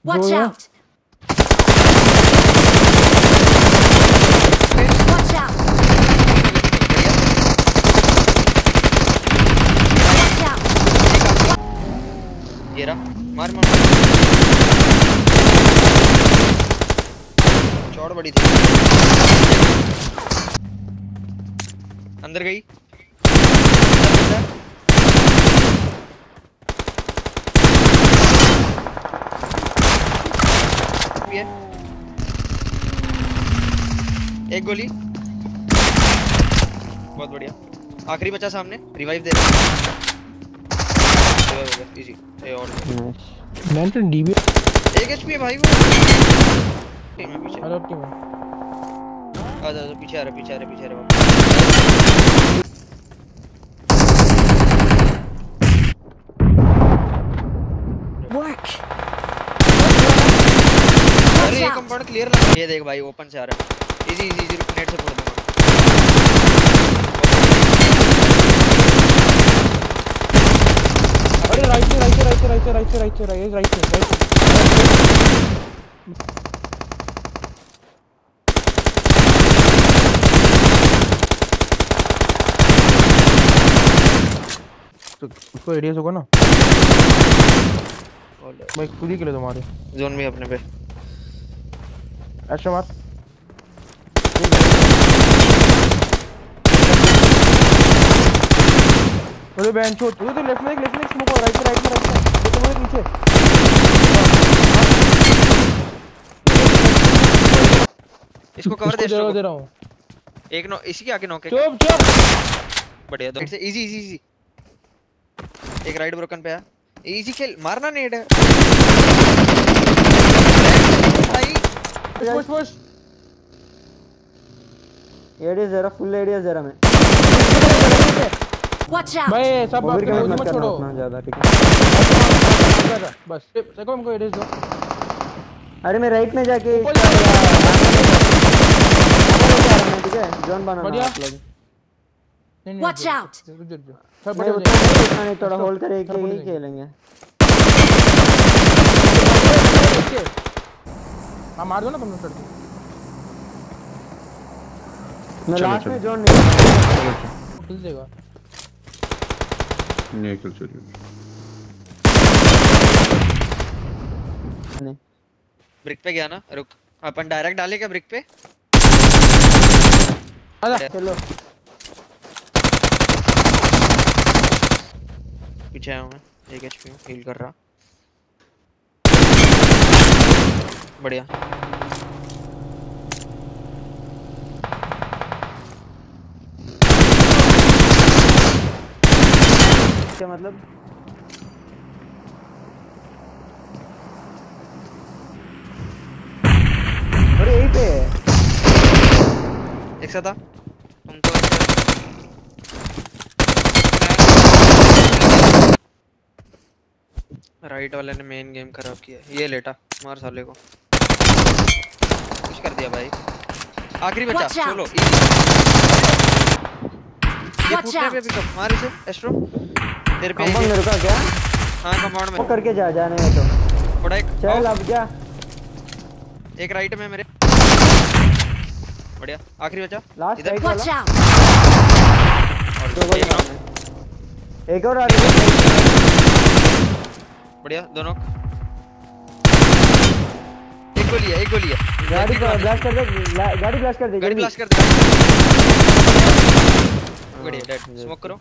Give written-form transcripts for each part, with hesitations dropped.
Watch out! Watch out! Watch out! ये रहा, मार मार चौड़ बड़ी थी, अंदर गई, एक गोली, बहुत बढ़िया, आखिरी बचा सामने, रिवाइव दे रहा है, इजी, ये और मैं तो डीबी एक एचपी है भाई वो, टीम है पीछे, हेलो टीम आ जा पीछे आ रहा Work! अरे ये कंपाउंड क्लियर लगा, ये देख भाई ओपन से आ रहा है, इजी नेट से फोड़ दूंगा, अरे राइट से तो उसको एडीएस होगा ना भाई, खुद ही के लिए तुम्हारे जोन में अपने पे अच्छा मार, अरे बेंच हो, तू तो लेफ्ट में स्मोक हो, राइट में तुम्हारे नीचे इसको कवर दे रहा हूं, एक नो इसी के आगे नॉक है, चुप बढ़िया, दो से इजी एक राइट ब्रोकन पे है, इजी खेल, मारना नेड है भाई, पुश एडीएस जरा फुल एडीएस जरा में Watch out! भाई सब ओवर के मत मत छोड़ो करना ज्यादा, ठीक है बस देखो हमको एडीएस दो, अरे मैं राइट में जाके ऊपर ठीक है जोन बनाना बढ़िया। आप लोग, Watch out! सब नहीं बढ़िया उतना नहीं, थोड़ा होल्ड करके ही खेलेंगे, हां मार दो ना तुम लोग करके, मैं लास्ट में जोन नहीं किल देगा नहीं किल चलिए ब्रिक पे गया ना, रुक अपन डायरेक्ट डाले क्या ब्रिक पे, चलो पीछे आया हूं मैं, एक एचपी हूं, हील कर रहा, बढ़िया, क्या मतलब अरे यहीं पे है, एक साथ आ तुम तो राइट वाले ने मेन गेम खराब किया, ये लेटा मार साले को, कुछ कर दिया भाई, आखिरी बचा Watch out! चलो ये Watch फुटने पे out! भी कब मार इसे एस्ट्रो तेरे पे कंपाउंड मेरे का क्या हां कंपाउंड में वो करके जाने है तो थोड़ा एक चल अब जा, एक राइट में मेरे, बढ़िया, आखिरी बचा लास्ट इधर, राइट Watch वाला out! एक और आ रही है, बढ़िया, दोनों एक गोली है गाड़ी ब्लास्ट कर दे, गाड़ी ब्लास्ट कर दे, गाड़ी ब्लास्ट कर दे, बढ़िया, डेड, स्मोक करो,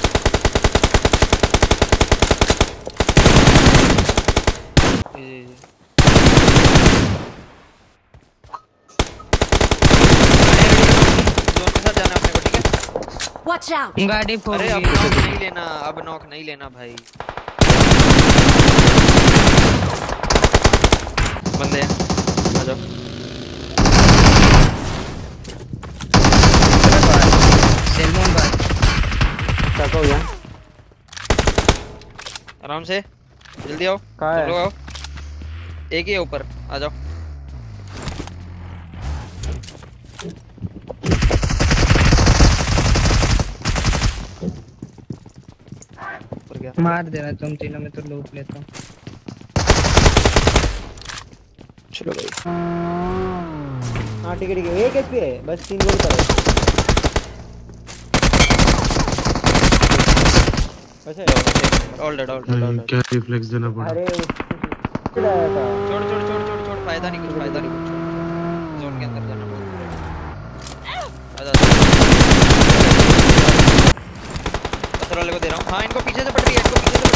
जी जोन के साथ जाना अपने को, ठीक है, Watch out! गाड़ी फोड़ अरे अब गई। नॉक नहीं लेना, अब नॉक नहीं लेना भाई, बंदे हैं, आ जाओ, सैल्मन भाई क्या हो गया, आराम से, जल्दी आओ, कहाँ है? सब लोग आओ, एक ही है ऊपर, आ जाओ, ऊपर गया, मार देना तुम तीनों में तो लूट लेता हूँ। चलो भाई। हाँ ठीक है एक एचपी है बस 3 गोली पर है वैसे ऑल डेड क्या रिफ्लेक्स देना पड़ा। अरे आया था छोड़ फायदा नहीं कुछ जोन के अंदर जाना बहुत बुरा है। आजा पत्थर वाले को दे रहा हूं। हां इनको पीछे से पड़ रही है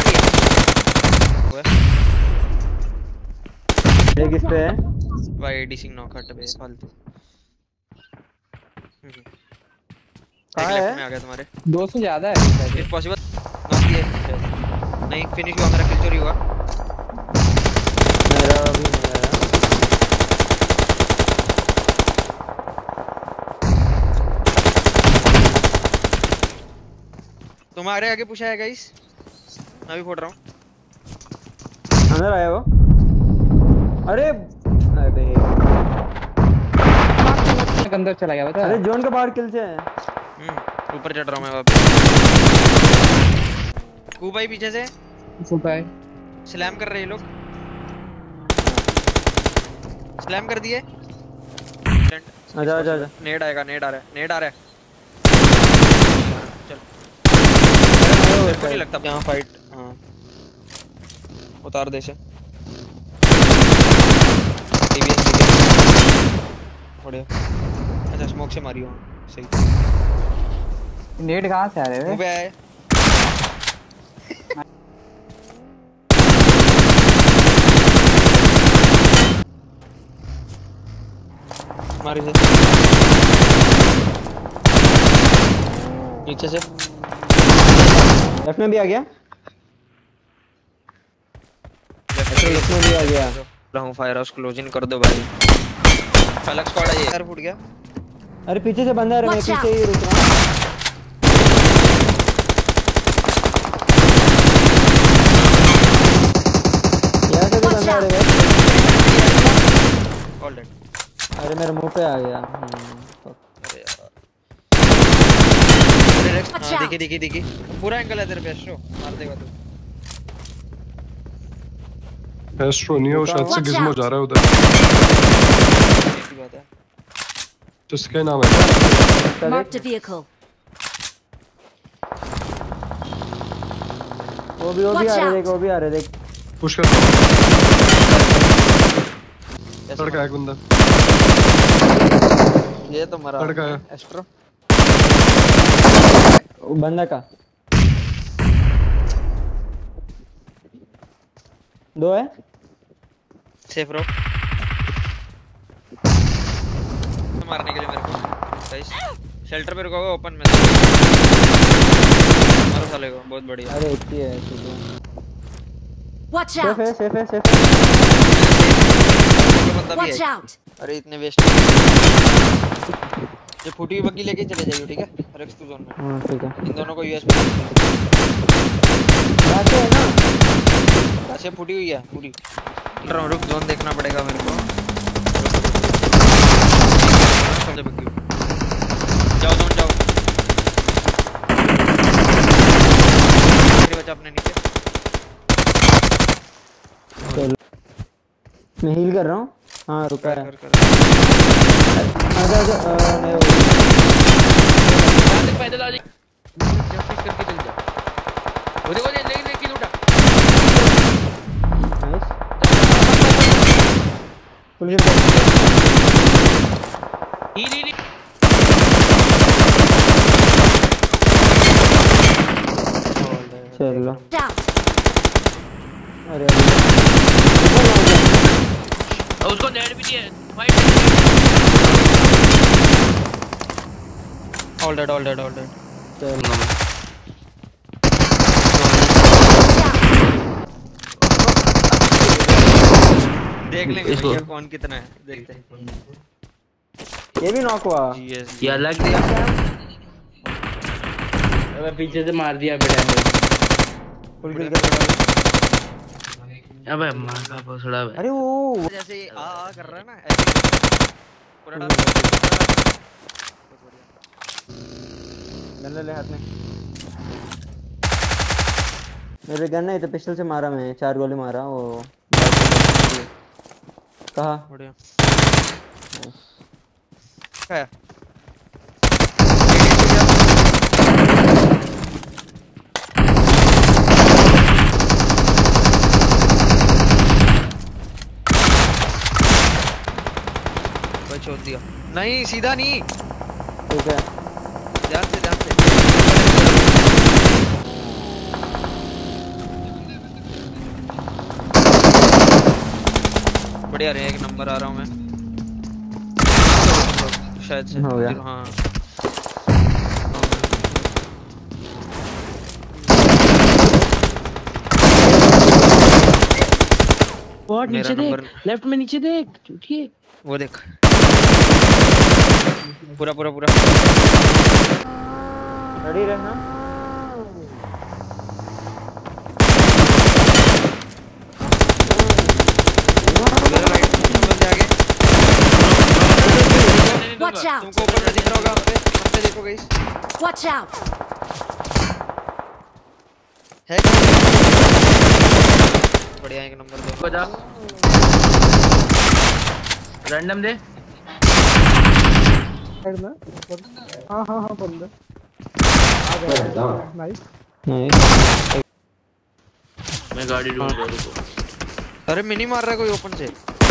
ये किस पे है भाई डिसिंग नॉक हट पे फालतू। कहाँ लेफ्ट है? में आ गया तुम्हारे 2 से ज्यादा है इफ पॉसिबल नॉक किए नहीं फिनिश हुआ मेरा किल चोरी हुआ। मेरा अभी नहीं आया तुम्हारे आगे पूछा है गाइस मैं भी फोड़ रहा हूं। अंदर आया वो अरे अंदर चला गया बता। अरे जोन के बाहर किल से है ऊपर चढ़ रहा हूं मैं वापस। कू भाई पीछे से छुपा है स्लैम कर रहे हैं ये लोग। स्लैम कर दिए। आजा नेड आ रहा है चल मेरे को नहीं लगता यहाँ फाइट। हाँ उतार दे से बढ़िया। अच्छा स्मोक से मारी वहाँ सही। नेट कहां से आ रहे मुंह हैं पे आए मारी से नीचे से लेफ्ट में भी आ गया लेफ्ट में भी आ गया हूँ। फायर हाउस क्लोजिंग कर दो भाई। अलग स्क्वाड है ये यार फूट गया। अरे पीछे से बंदा आ रहा है मैं Watch पीछे ही रुक रहा हूँ यहाँ से भी Watch बंदा आ out. रहा है ऑल डेड। अरे मेरे मुंह पे आ गया अरे यार अरे रेक्स Watch हाँ out. दिखी पूरा एंगल है तेरे पे एस्ट्रो मार देगा तू। एस्ट्रो नहीं है वो शायद से Watch गिज़्मो out. जा रहा है उधर। ऐसी बात है। जिसका नाम है Marked a vehicle. वो भी Watch आ रहे out. देख वो भी आ रहे देख पुश कर लड़का है एक बंदा ये तो मरा लड़का है एस्ट्रो। वो बंदा का 2 है सेफ रहो मारने के लिए मेरे को गाइस शेल्टर पे रुका हुआ ओपन में मारो साले को बहुत बढ़िया। अरे एक ही है Watch सेफ out. है ये बंदा भी Watch है। out. अरे इतने वेस्ट ये फूटी हुई बग्गी लेके चले जाइए ठीक है रेक्स टू जोन में। हाँ ठीक है इन दोनों को यूएस में बातें है ना ऐसे फूटी हुई है पूरी। रुक जोन देखना पड़ेगा मेरे को। जाओ जोन जाओ बचा अपने नीचे। चलो मैं हील कर रहा हूँ हाँ रुका है कर आजा नहीं पैदल आ जाइए जंपिंग करके चल जा। वो देखो लेकिन किल उठा नाइस फुल हील चलो Out. अरे और उसको नेट भी दिया फाइट। ऑल डेड चलो देख लेंगे इसको। भैया कौन कितना है देखते हैं। ये भी नॉक हुआ जीएस ये अलग दिया अबे पीछे से मार दिया बेटा फुल किल कर रहा अबे मार का भोसड़ा है अरे वो जैसे आ कर रहा है ना ऐसे पूरा डाल गन ले हाथ में मेरे गन नहीं तो पिस्टल से मारा मैं 4 गोली मारा वो कहा बढ़िया क्या है भाई छोड़ दिया नहीं सीधा नहीं ठीक है ध्यान से बढ़िया रहे एक नंबर आ रहा हूँ मैं शायद से हो गया। हाँ और मेरा नीचे नंबर देख लेफ्ट में नीचे देख ठीक वो देख पूरा रेडी रहना मेरा राइट बंदे आगे Watch out! तुमको ऊपर में दिख रहा होगा हम पे देखो गाइस Watch out! है बढ़िया एक नंबर दो बजा रैंडम दे साइड में हाँ बंदा नाइस नहीं मैं गाड़ी ढूंढ रहा हूं रुको अरे मिनी मार रहा है कोई ओपन से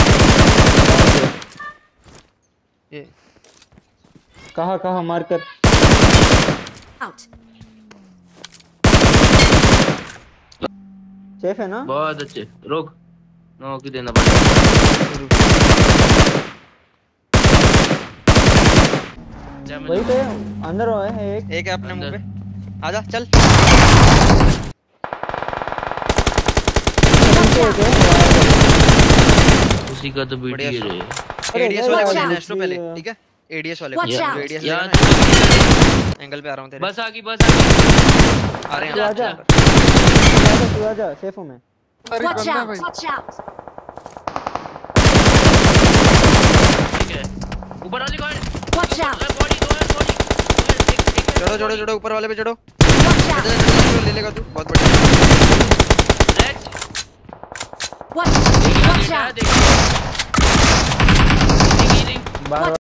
ये कहा मार कर Out! सेफ है ना बहुत अच्छे रोक नो की देना पड़ेगा वही पे अंदर हो है एक है अपने मुंह पे आजा चल उसी का तो बीटी बढ़िया। रहे एडीएस वाले Watch को out. लेना स्टो पहले ठीक है एडीएस वाले को Watch out. एडीएस यार एंगल पे आ रहा हूं तेरे बस आ गई आ रहे हैं आजा हम। तू आजा सेफ हूं मैं Watch out! Watch out! ठीक है ऊपर वाली कौन Watch out! बॉडी चढ़ो ऊपर वाले पे चढ़ो Watch out! ले लेगा तू बहुत बढ़िया नेक्स्ट Watch out! देखिए out. देखिए बार